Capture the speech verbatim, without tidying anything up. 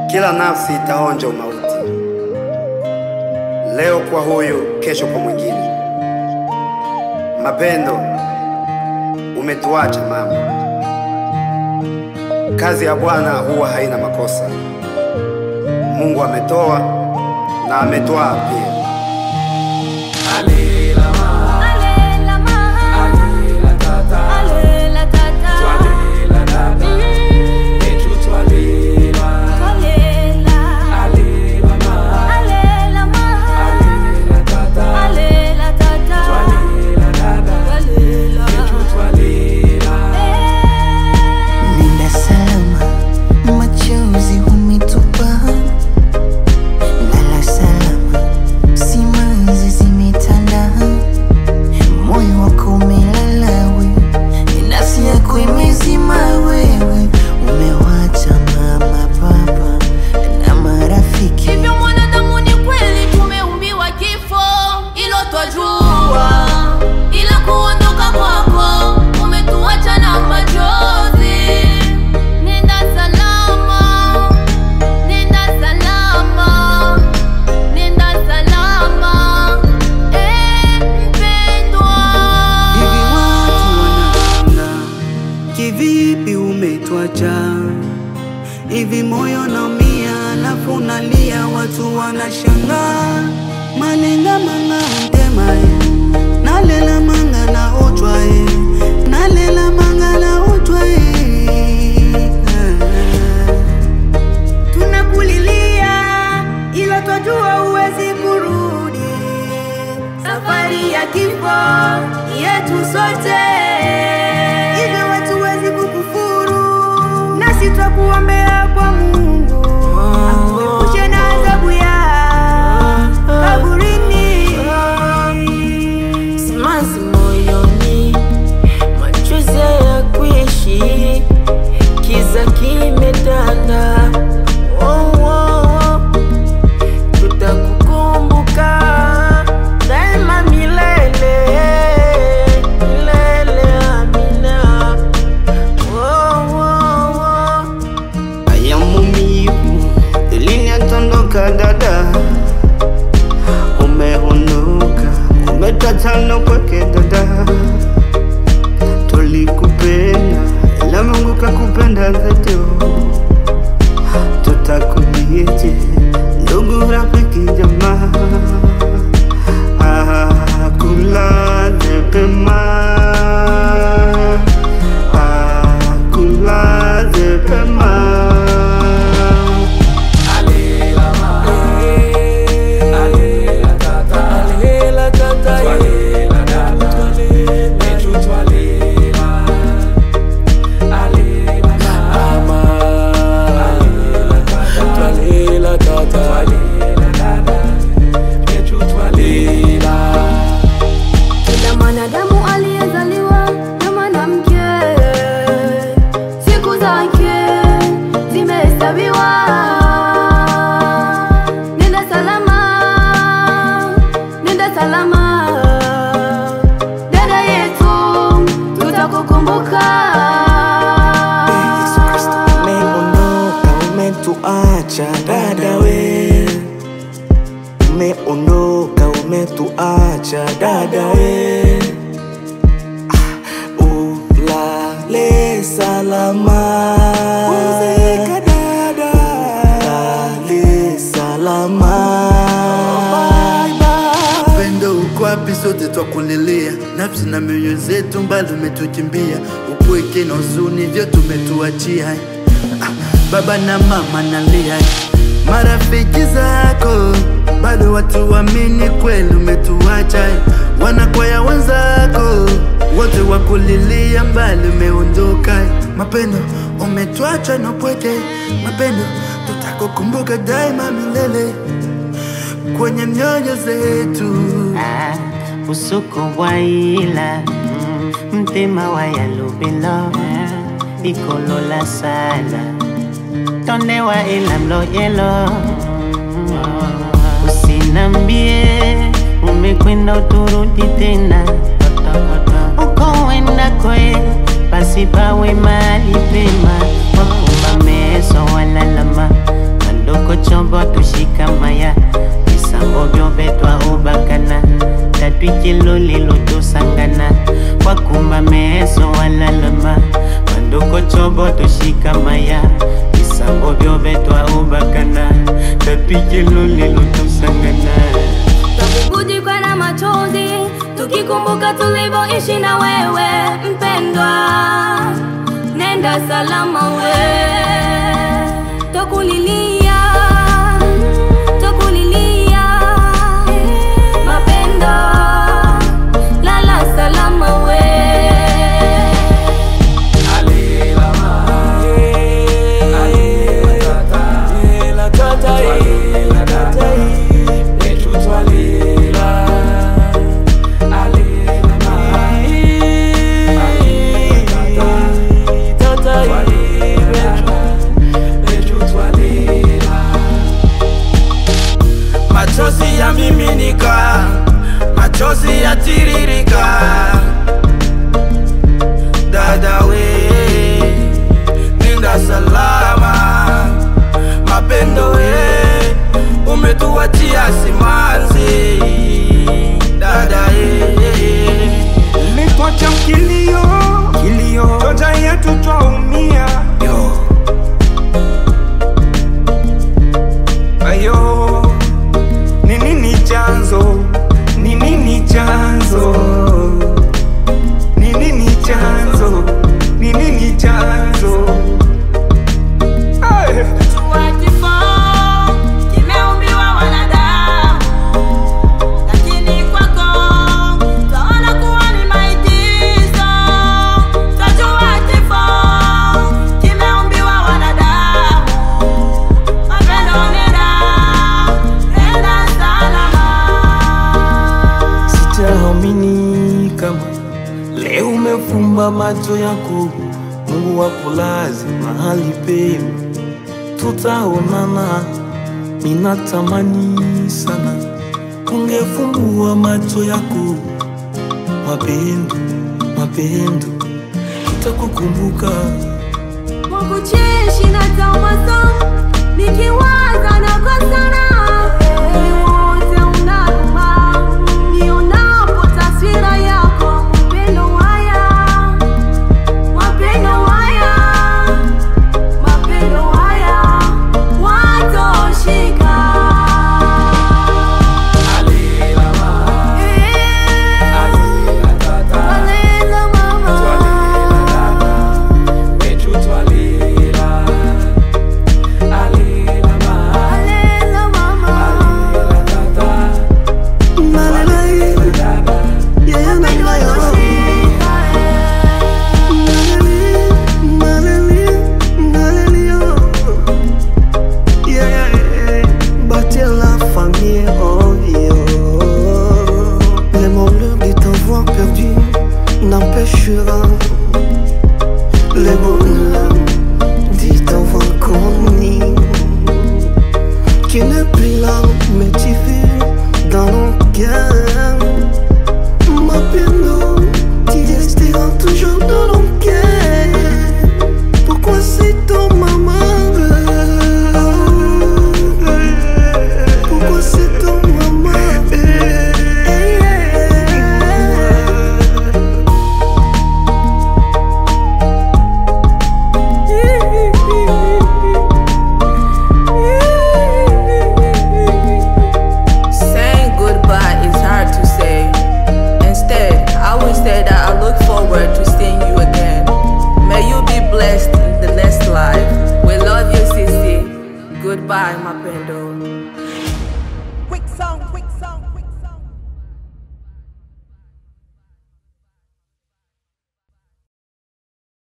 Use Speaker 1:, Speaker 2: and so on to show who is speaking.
Speaker 1: Kila nafsi itaonja umauti, leo kwa huyu, kesho kwa mwingine. Mapendo, umetuacha mama. Kazi ya Bwana huwa haina makosa. Mungu ametoa na ametwaa pia.
Speaker 2: Hivi moyo naumia, alafu unalia, watu wanashangaa. Malenga manga ntema e, nalela manga na otwa e, nalela manga na otwa e. Tunakulilia ila twajua huwezi kurudi. Safari ya kifo yetu sote, hivi watu wezi kukufuru, nasi twakuombea kwa Mungu akuepushe na adhabu ya kaburini.
Speaker 3: Simanzi moyoni, machozi ya kuishi, kiza kimetanda. Oh, oh, oh. Tutakukumbuka daima milele, milele amina. Oh, oh, oh.
Speaker 2: Aya mumivu, dunia tondoka dada. Umeondoka, umetachana kwake dada. Tulikupenda, ila Mungu kakupenda zaidi. Tutakuliaje ndugu, rafiki, jamaa. Ah, kulaze pema, ah, kulaze pema. Umetuacha dada we, umeondoka, umetuacha dada we. Ah, ulale salama, pumzika dada, ulale salama.
Speaker 4: Pendo uko wapi? Sote twakulilia, nafsi na mioyo zetu mbali umetukimbia. Upweke na huzuni vyote umetuachia. Ah, baba na mama nalia, marafiki zako bado watu waamini kweli umetuacha. Wanakwaya wenzako wote wakulilia, mbali umeondoka. Mapendo, umetuacha na upweke. Mapendo, tutakukumbuka daima milele kwenye mioyo zetu.
Speaker 5: Ah, usuku waila mtima wa yalubilo ikolola sala tonde wa ilamlo yelo. Usinambie umekwenda uturudi tena, uko wenda kwe basi pawe mali pema. Wakumba meso walalama Tobo tushikamaya Isambo byobe twa ubakana Tapike lulilo tusangana
Speaker 6: Tukikujikwa na machozi tukikumbuka tulivyoishi na wewe mpendwa. Nenda salama we, tokulilia, tokulilia mapendo, lala salama we.
Speaker 2: Machozi ya miminika, machozi ya tiririka. Dada we, nenda salama. Mapendo we, umetuachia simanzi. Dada we,
Speaker 7: umetuacha kilio, kilio Toja yetu twaumia. Yo Ayo Ni nini chanzo? Ni nini chanzo? Ni nini chanzo? Ni nini chanzo? Hey!
Speaker 3: Tuwatifo, kimeumbiwa wanadamu, lakini kwako twaona kuwa ni maigizo. Tuwatifo, kimeumbiwa wanadamu, mapendo nenda, nenda salama.
Speaker 7: Sitaamini kama leo umefumba macho yako, Mungu wakulazi mahali pema, tutaonana. Ninatamani sana ungefumbua macho yako, mapendo, mapendo, nitakukumbuka.
Speaker 6: Mungu cheshi na tawazo, nikiwaza na kwa sana